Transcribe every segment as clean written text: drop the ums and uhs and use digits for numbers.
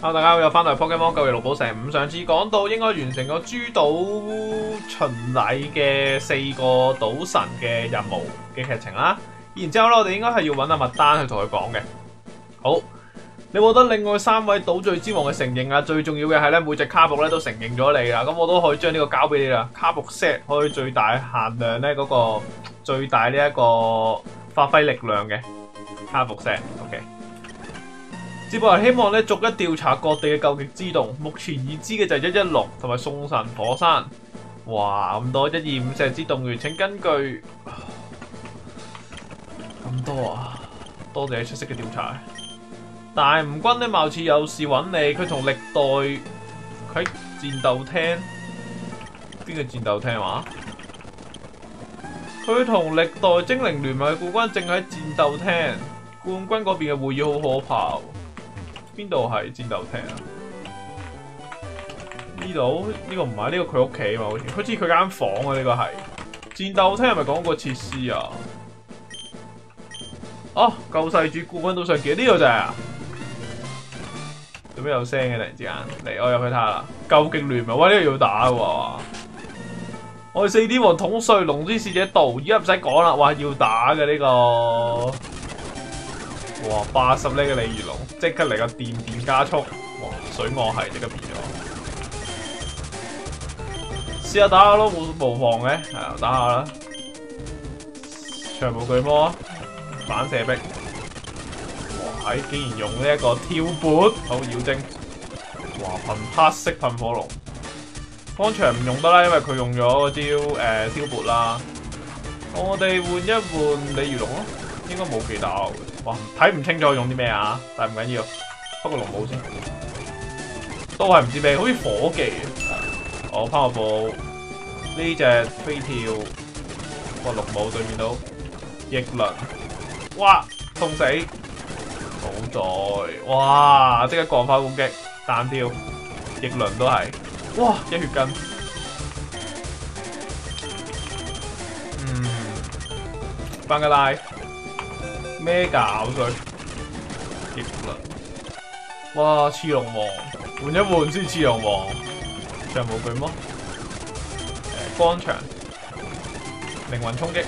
大家好，又翻到嚟 Pokemon 救疫綠寶石5。上次講到應該完成個諸島巡禮嘅4個島神嘅任務嘅劇情啦。然之後咧，我哋應該係要揾阿麥丹去同佢講嘅。好，你獲得另外3位島嶼之王嘅承認啊！最重要嘅係咧，每隻卡布咧都承認咗你啦。咁我都可以將呢個交俾你啦。卡布 set 可以最大限量咧嗰個最大呢一個發揮力量嘅卡布 set。OK。接落嚟希望咧逐一調查各地嘅究極之洞，目前已知嘅就係116同埋送神火山。哇，咁多125石之洞穴，請根據咁多啊！多謝你出色嘅調查。大吳軍咧貌似有事揾你，佢同歷代喺戰鬥廳，邊個戰鬥廳話？佢同歷代精靈聯盟嘅冠軍正喺戰鬥廳，冠軍嗰邊嘅會議好可怕。邊度係戰鬥廳啊？呢度呢個唔係，呢個佢屋企嘛，好似佢間房啊！呢個係戰鬥廳係咪講個設施啊？哦，救世主冠軍都想見呢度就係啊！做咩有聲嘅？突然之間嚟，我入去睇下啦。究極聯盟，喂，呢度要打嘅喎！我哋4D 王統帥龍之使者道，而家唔使講啦，哇，要打嘅呢個。哇！80呢嘅鯉魚龍，即刻嚟個電加速，哇！水岸係即刻變咗，試下打下咯，無妨嘅，係啊，打下啦。長毛巨魔，反射壁，哇！竟然用呢一個跳撥，好妖精，哇！噴黑色噴火龍，方場唔用得啦，因為佢用咗嗰招挑撥啦。我哋換一換鯉魚龍咯，應該冇其他。哇！睇唔清楚用啲咩啊，但係唔緊要，不過龍母先，都係唔知咩，好似火技。我拋個步，呢隻飛跳，哇！龍母對面到逆輪，哇！痛死，好在，哇！即刻降翻攻擊，單挑，逆輪都係，哇！一血筋，班格拉。咩搞佢？逆輪，哇！刺龍王，換一換先，刺龍王，長毛巨魔，光場，靈魂衝擊，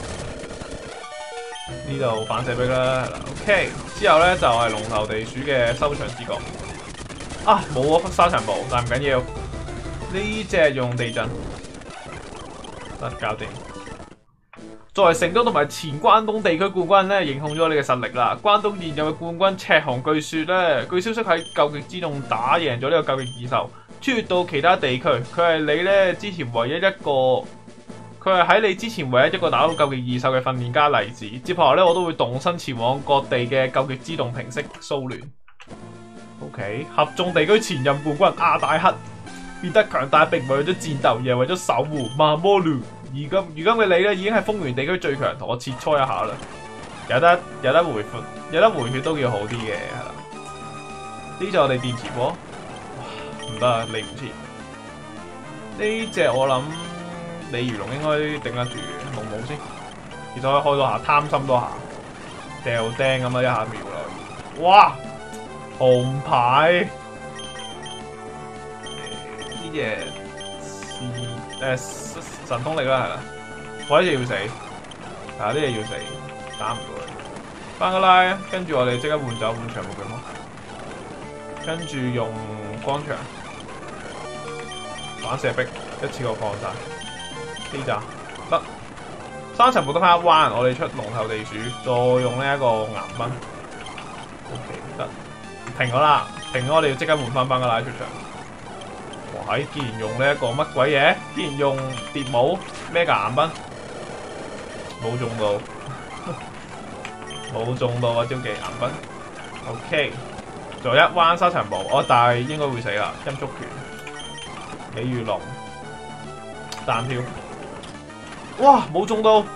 呢度反射壁啦，係啦 ，OK。之後咧就係龍頭地鼠嘅收場之角，啊冇啊沙塵暴，但唔緊要，呢隻用地震，得搞掂。作為成都同埋前關東地區冠軍咧，認控咗你嘅實力啦。關東現有嘅冠軍赤紅據說咧，據消息喺究極之洞打贏咗呢個究極異獸，穿越到其他地區。佢係你咧之前唯一一個，佢係喺你之前唯一一個打到究極異獸嘅訓練家例子。接下來咧，我都會動身前往各地嘅究極之洞平息騷亂。OK， 合眾地區前任冠軍阿大黑變得強大，並唔係為咗戰鬥，而係為咗守護馬摩魯。如今嘅你咧，已經係風原地區最強，同我切磋一下啦。有得回血都叫好啲嘅，係啦。呢隻我哋電磁波，唔得啊，嚟唔切。呢隻我諗鯉魚龍應該頂得住嘅，龍母先。其實可以開多下，貪心多下，掉釘咁啊，一下秒落去。哇！紅牌，呢隻神通力啦，係啦，我呢隻要死，啊呢隻要死，打唔到佢。翻個拉，跟住我哋即刻換走換長毛巨魔，跟住用光場反射壁，一次過放晒。呢扎得，三層冇得翻一彎，我哋出龍頭地鼠，再用呢一個岩崩。OK 得，停咗啦，停咗我哋要即刻換翻個拉出場。哇！竟然用呢一個乜鬼嘢？竟然用蝶舞咩㗎岩崩？冇中到，冇中到啊！招技岩崩。OK， 再一彎沙塵暴，但係應該會死啦！音速拳，鯉魚龍，單挑。哇！冇中到，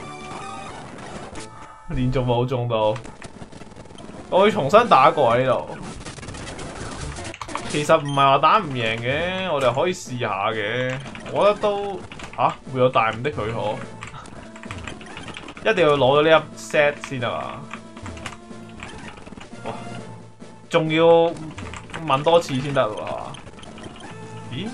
連續冇中到。我要重新打過喺呢度。其實唔係話打唔贏嘅，我哋可以試下嘅。我覺得都會有大誤的許可，一定要攞到呢一 set 先得嘛。哇！仲要問多次先得喎，係嘛？咦？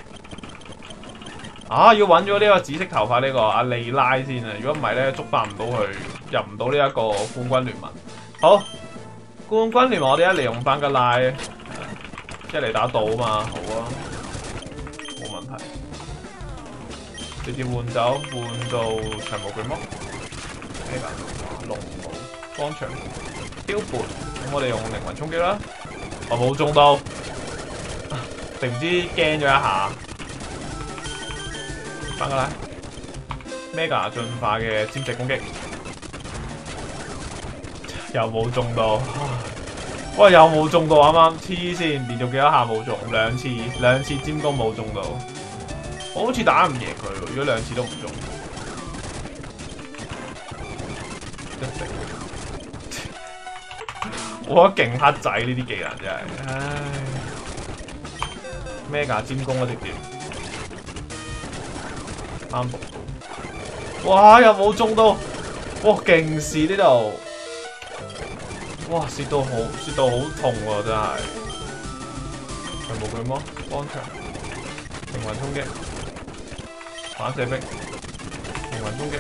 啊！要揾咗呢個紫色頭髮呢個阿莉拉先啊！如果唔係咧，觸發唔到佢，入唔到呢一個冠軍聯盟。好，冠軍聯盟我哋一嚟用翻個拉，一嚟打到啊嘛，好啊，冇問題。直接換走，換做長毛巨魔，呢個龍毛光場雕盤。咁我哋用靈魂衝擊啦，我冇中到，定唔知驚咗一下。翻個啦 ，Mega 進化嘅尖石攻擊，又冇中到，喂又冇中到啱啱黐線，連續幾多下冇中，兩次尖攻冇中到，我好似打唔贏佢喎，如果兩次都唔中，一定，我覺得勁黑仔呢啲技能真係，唉 ，Mega 尖攻啊直接。啱伏到，哇又冇中到，哇勁事呢度，哇蝕到好痛喎真係，長毛巨魔光場，靈魂衝擊，反射壁，靈魂衝擊，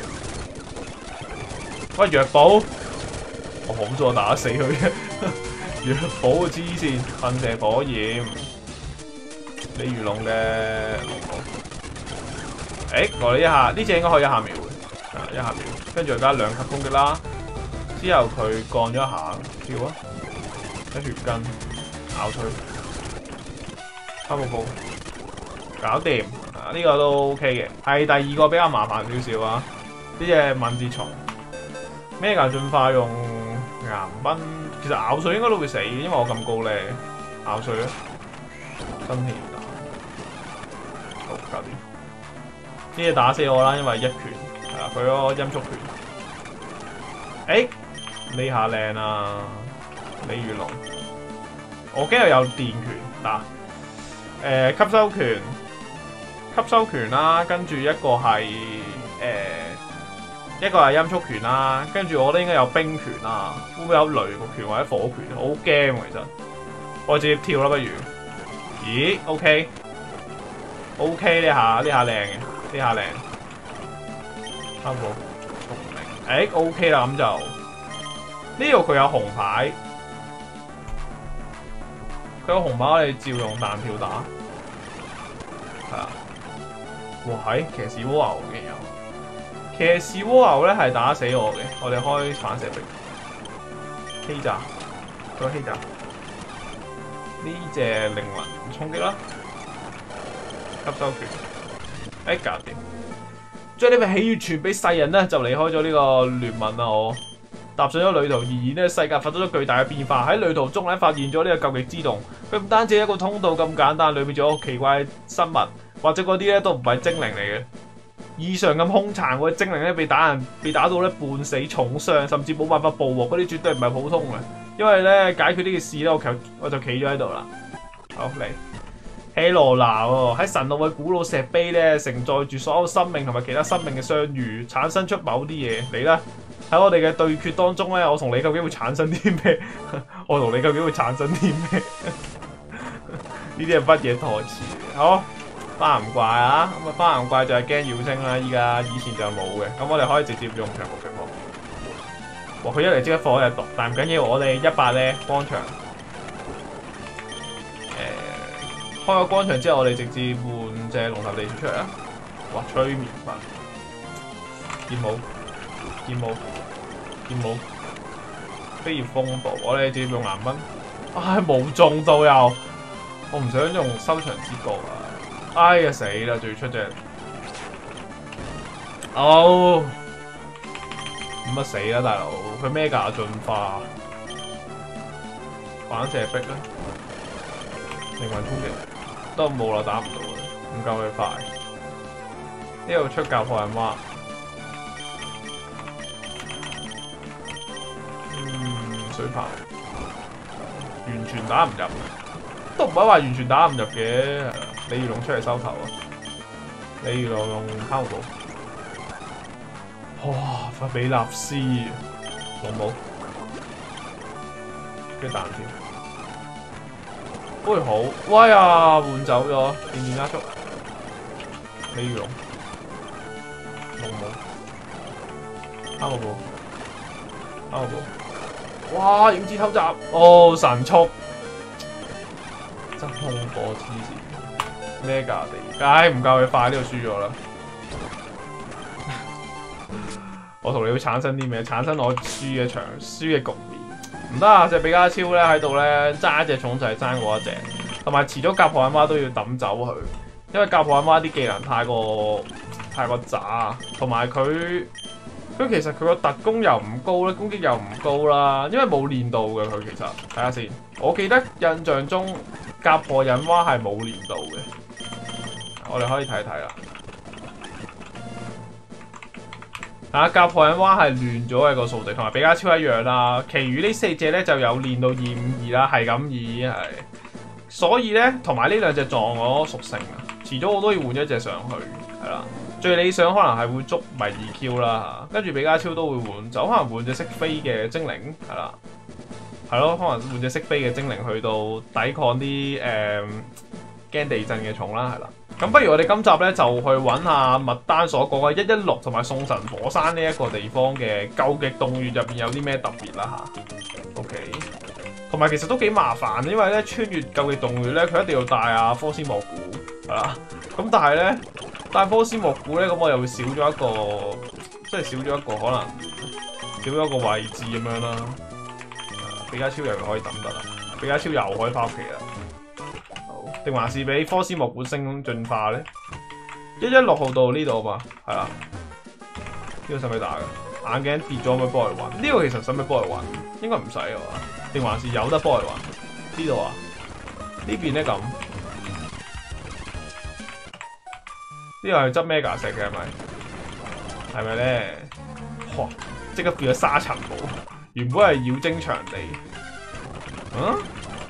喂藥寶，我好咗打死佢嘅，藥寶黐線，噴射火焰，鯉魚龍嘅龍寶。我哋一下呢隻應該可以一下秒嘅，一下秒，跟住加2級攻擊啦。之後佢降咗一下，跳啊，一血筋咬佢，三步步搞掂。呢個都 OK 嘅，係第二個比較麻煩少少啊。呢隻敏捷蟲，Mega 進化用岩崩，其實咬碎應該都會死，因為我咁高咧，咬碎啊，真田打，好搞掂。呢嘢打死我啦，因為一拳係啦，佢嗰個音速拳。呢下靚啊！鯉魚龍，我驚有電拳嗱，吸收拳啦，跟住一個係音速拳啦，跟住我覺得應該有冰拳啦，會唔會有雷拳或者火拳？我好驚其實，我直接跳啦不如。咦 ？OK 呢下靚嘅。呢下靚，三步聰明，OK 啦，咁就呢度佢有紅牌，佢有紅牌我哋照用彈跳打，係啊，哇係騎士蝸牛嘅有，騎士蝸牛咧係打死我嘅，我哋開反射壁，欺詐，再欺詐，呢隻靈魂衝擊啦，吸收拳。搞掂！將呢份喜悅傳俾世人咧，就離開咗呢個聯盟啦。我踏上咗旅途，而呢世界發生咗巨大嘅變化。喺旅途中咧，發現咗呢個究極之洞。佢唔單止係一個通道咁簡單，裏面仲有奇怪嘅生物，或者嗰啲咧都唔係精靈嚟嘅。異常咁兇殘嗰啲精靈咧，被打到咧半死重傷，甚至冇辦法捕獲嗰啲，絕對唔係普通嘅。因為咧解決呢件事咧，我就企咗喺度啦。好嚟。希羅娜喎，喺神路嘅古老石碑咧，承載住所有生命同埋其他生命嘅相遇，產生出某啲嘢嚟啦。喺我哋嘅對決當中咧，我同你究竟會產生啲咩？我同你究竟會產生啲咩？呢啲係乜嘢台詞？好，花岩怪啊！咁啊，花岩怪就係驚妖精啦，以前就冇嘅。咁我哋可以直接用長毛巨魔。哇！佢一嚟即刻放入毒，但唔緊要，我哋100咧光場。開個光場之後，我哋直接換隻龍頭地鼠出嚟啊！哇，催眠法，劍舞，飛葉風暴，我哋直接用藍蚊，唉冇中到又，我唔想用收場之告啊！哎呀死啦，仲要出隻，哦，咁啊死啦大佬，佢咩價進化，反射壁啦，靈魂衝擊。都冇啦，打唔到嘅，唔夠佢快。呢度出教破人蛙，水炮完全打唔入，都唔可以話完全打唔入嘅。鯉魚龍出嚟收頭啊！鯉魚龍用拋寶，哇！法比納斯龍寶，跟住彈跳。 喂好，喂啊換走咗，電電加速，鯉魚龍，龍母，啱個波，啱個波，哇影子偷襲，哦神速，真空火黐線，咩價地？唉唔夠佢快，呢度輸咗啦。我同你會產生啲咩？產生我輸嘅場，輸嘅局面。唔得啊！隻比加超咧喺度咧揸一隻重就係爭嗰一隻，同埋遲早甲破眼蛙都要抌走佢，因為甲破眼蛙啲技能太過渣，同埋佢其實佢個特攻又唔高咧，攻擊又唔高啦，因為冇練到嘅佢其實。睇下先，我記得印象中甲破眼蛙係冇練到嘅，我哋可以睇睇啦。甲破眼蛙係亂咗嘅個數值，同埋比加超一樣啦。其餘呢4隻咧就有練到252啦，係咁以係。所以咧，同埋呢兩隻撞我屬性啊，遲早我都要換一隻上去，係啦。最理想可能係會捉迷2 Q 啦，跟住比加超都會換走，可能換隻識飛嘅精靈，係啦，係咯，可能換隻識飛嘅精靈去到抵抗啲驚地震嘅蟲啦，係啦。咁不如我哋今集咧就去揾下麥丹所講嘅116同埋送神火山呢一個地方嘅究極洞穴入邊有啲咩特別啦吓。OK， 同埋其實都幾麻煩，因為咧穿越究極洞穴咧，佢一定要帶阿科斯莫古係啦。咁但係咧帶科斯莫古咧，咁我又會少咗一個，即係少咗一個可能少咗一個位置咁樣啦。比加超又可以抌得啦，比加超又可以翻屋企啦。定還是俾科斯莫古星進化咧？116號到呢度嘛，係啦。呢個使唔使打嘅？眼鏡跌咗，可唔可以幫佢揾？呢個其實使唔使幫佢揾？應該唔使啊嘛。定還是有得幫佢揾？呢度啊？呢邊咧咁？呢個係執咩架石嘅係咪？係咪咧？哇！即刻變咗沙塵暴，原本係妖精場地。嗯？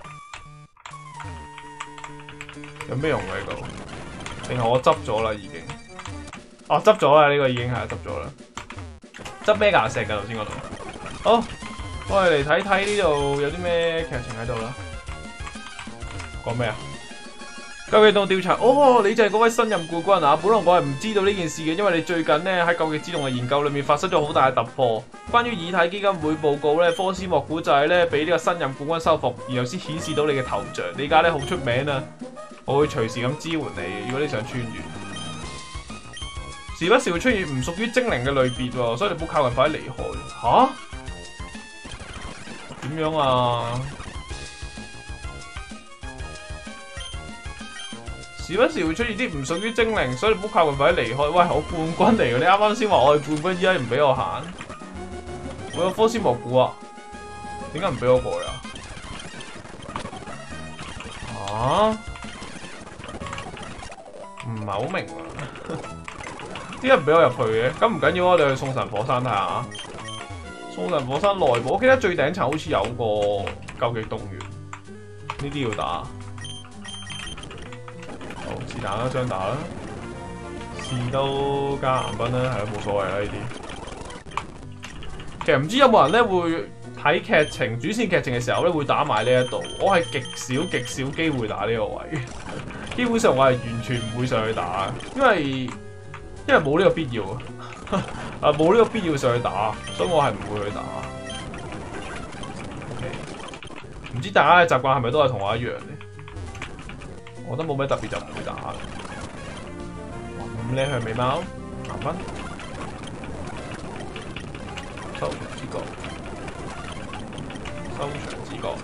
有咩用嘅呢個？定係我執咗啦已經？哦，執咗啦，呢個已經係執咗啦。執咩架石㗎頭先嗰度？好，我哋嚟睇睇呢度有啲咩劇情喺度啦。講咩啊？究極洞調查，哦，你就係嗰位新任冠軍啊！本來我係唔知道呢件事嘅，因為你最近咧喺究極之洞嘅研究裏面發生咗好大嘅突破。關於以太基金會報告咧，科斯莫古就係咧俾呢個新任冠軍收服，然後先顯示到你嘅頭像。你而家咧好出名啊！我會隨時咁支援你，如果你想穿越，時不時會出現唔屬於精靈嘅類別喎，所以你唔好靠近快啲離開。吓？點樣啊？時不時會出現啲唔屬於精靈，所以你唔好靠近快啲離開。喂，我冠軍嚟嘅，你啱啱先話我係冠軍，依家唔俾我行。我有科斯莫古啊，點解唔俾我過呀？啊？唔係好明啊，點解唔俾我入去嘅？咁唔緊要，我哋去送神火山睇下。送神火山內部，我記得最頂層好似有個究極洞穴，呢啲要打。好，是但啦，張打啦，士都加顏斌啦，係咯，冇所謂啦呢啲。其實唔知有冇人咧會睇劇情主線劇情嘅時候咧會打埋呢一度，我係極少機會打呢個位。基本上我係完全唔會上去打，因為冇呢個必要啊，冇呢個必要上去打，所以我係唔會去打。唔知大家嘅習慣係咪都係同我一樣咧？我覺得冇咩特別就唔會打。咁呢向美貓顏斌，收場之角，收場之角。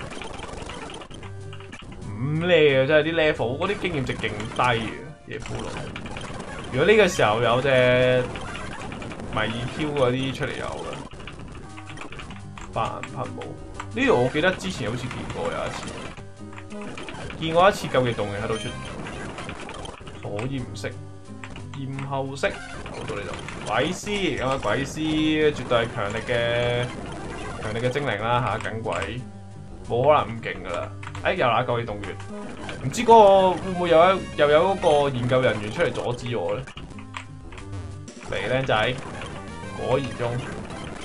咁叻啊！真係啲 level 嗰啲經驗值勁低嘅野骷髏。如果呢個時候有隻迷2 Q 嗰啲出嚟有啦，白銀噴霧呢度我記得之前好似見過有一次究極洞嘅喺度出現，火焰色、焰後色，到呢度鬼師咁啊！鬼師絕對係強力嘅精靈啦嚇，緊鬼冇可能咁勁噶啦！又拿究極洞穴，唔知嗰個會唔會又有嗰個研究人員出嚟阻止我咧？嚟靚仔，果然中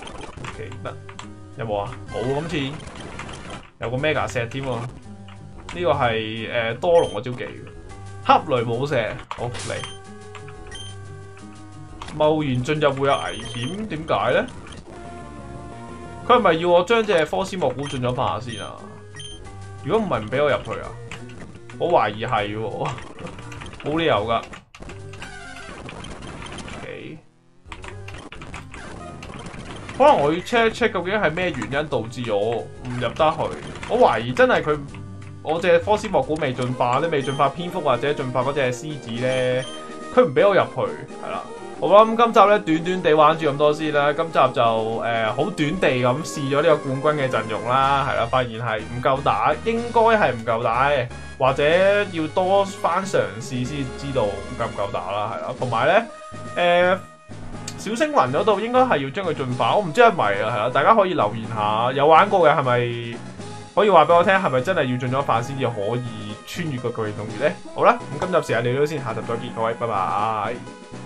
，OK 得有冇啊？冇今次有個 mega set 添喎， 呢個係多龍嗰招技，黑雷冇射，好嚟。貿然進入會有危險，點解咧？佢係咪要我將隻科斯莫古進咗化先啊？如果唔係唔俾我入去啊？我懷疑係喎，冇理由噶。Okay. 可能我要 check 一 check 究竟係咩原因導致我唔入得去？我懷疑真係我隻科斯莫古未進化咧，未進化蝙蝠或者進化嗰隻獅子咧，佢唔俾我入去，係啦。好啦，咁今集咧短短地玩住咁多先啦。今集就好短地咁試咗呢個冠軍嘅陣容啦，係啦，發現係唔夠打，應該係唔夠打嘅，或者要多番嘗試先知道夠唔夠打啦，係啦。同埋咧小星雲嗰度應該係要將佢進化，我唔知係咪啊，係啦，大家可以留言下，有玩過嘅係咪可以話俾我聽，係咪真係要進咗化先至可以穿越個巨型洞穴咧？好啦，咁今集時間嚟到先，下集再見，各位，拜拜。